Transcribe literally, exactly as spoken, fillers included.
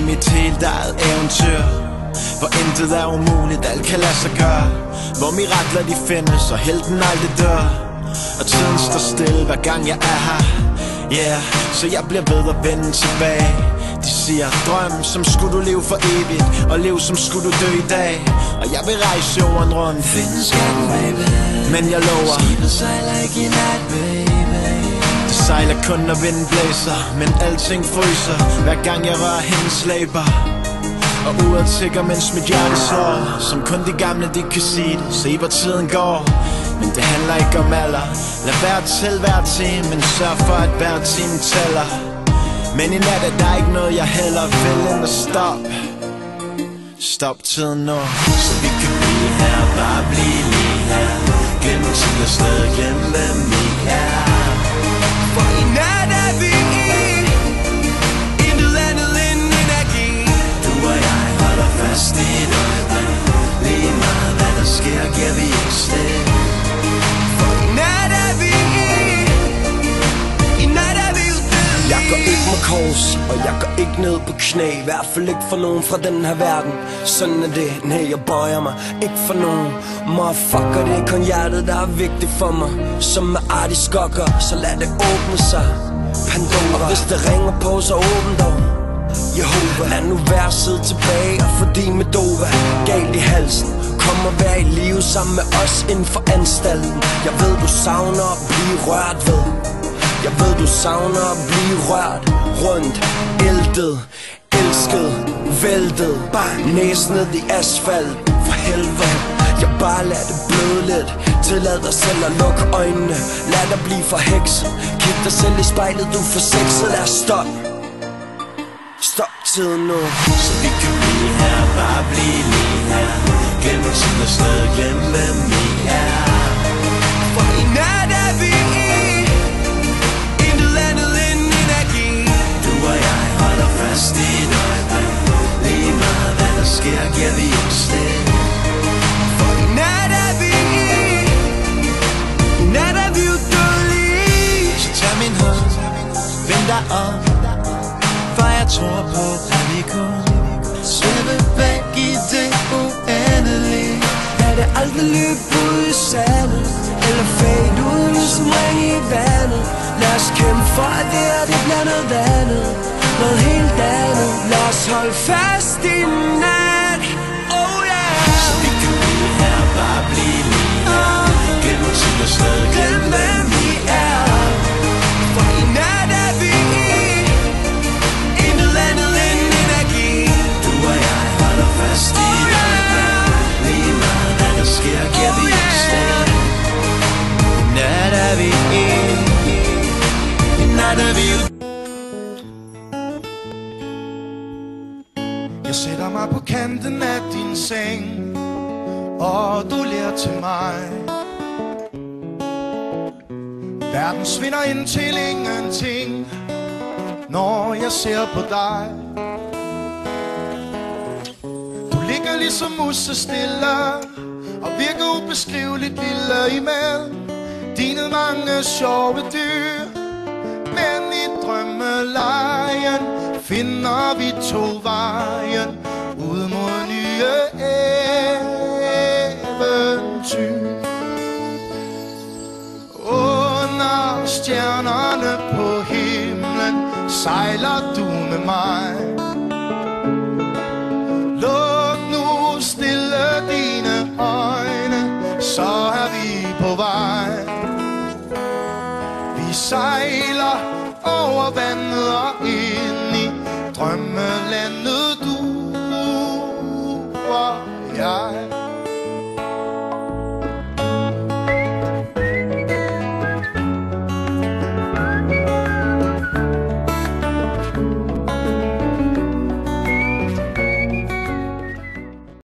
mit helt eget eventyr, hvor intet er umuligt, alt kan lade sig gøre, hvor mirakler de findes, og helten aldrig dør, og tiden står stille hver gang jeg er her. Yeah, så jeg bliver ved at vende tilbage. De siger, drøm som skulle du leve for evigt, og lev som skulle du dø i dag. Og jeg vil rejse jorden rundt, finde skatten, baby, men jeg lover, skibet sejler ikke i nat, baby. Det sejler kun når vinden blæser, men alting fryser hver gang jeg rører hendes læber. Og uret tigger, mens mit hjerte slår, som kun de gamle de kan sige det. Se hvor tiden går, men det handler ikke om alder. Lad være til hver time, men sørg for at hver time tæller. Men i nat er der ikke noget jeg heller vil end at stoppe. Stop tiden nu, så vi kan blive her, bare blive lige her. Glem tid og sted, glem hvem vi er. For i nat er vi i intet andet end energi. Du og jeg holder fast i et øjeblik. Lige meget hvad der sker, giver vi ikke sted. For i nat er vi i I nat er vi udødelige. Jeg går ikke med kors, og jeg går ikke ned på knæ. I hvert fald ikke for nogen fra den her verden. Sådan er det, nej jeg bøjer mig ikke for nogen. Motherfucker, det er kun hjertet der er vigtigt for mig. Som med Artie Skokker, så lad det åbne sig Pandora. Og hvis det ringer på, så åbn dog Jehova. Lad nu være sidde tilbage og få din Medova galt i halsen. Kom og vær i live sammen med os inden for anstalten. Jeg ved du savner at blive rørt ved. Jeg ved du savner at blive rørt rundt, æltet, elsket, væltet, bang, næsen ned i asfalt. For helvede, jeg bare lad det bløde lidt. Tillad dig selv at lukke øjnene. Lad dig blive forhekset. Kig dig selv i spejlet, du er for sexet. Lad os stop. Stop tiden nu, så vi kan blive her, bare blive lige her. Glem tid og sted, glem hvem vi er. For i nat er vi i intet andet end energi. Du og jeg holder fast i et øjeblik. Lige meget hvad der sker, giver vi ikke sted. For i nat er vi i I nat er vi udødelige. Så tag min hånd, vend dig om, for jeg tror på at vi kunne svæve væk i det uendelige. Lad det aldrig løbe ud i sandet, eller fade ud ligesom ring i vandet. Lad os kæmpe for at det her det bliver noget andet, noget helt andet. Lad os holde fast i nat. Oh yeah. Så vi kan blive her, bare blive lige her. Glem tid og sted, glem hvem vi er. For i nat er vi i intet andet end energi. Du og jeg holder fast i et øjeblik. Lige meget hvad der sker, giver vi ikke sted. I nat er vi i I nat er vi ude. Jeg sætter mig på kanten af din seng, og du ler til mig. Verden svinder ind til ingenting, når jeg ser på dig. Du ligger ligesom musestille og virker ubeskriveligt lille imellem dine mange sjove dyr. Men i drømmelejen finder vi to vejen ud mod nye eventyr. Under stjernerne på himlen sejler du med mig. Luk nu stille dine øjne, så er vi på vej. Vi sejler over vandet og ind i drømmelandet, du og jeg.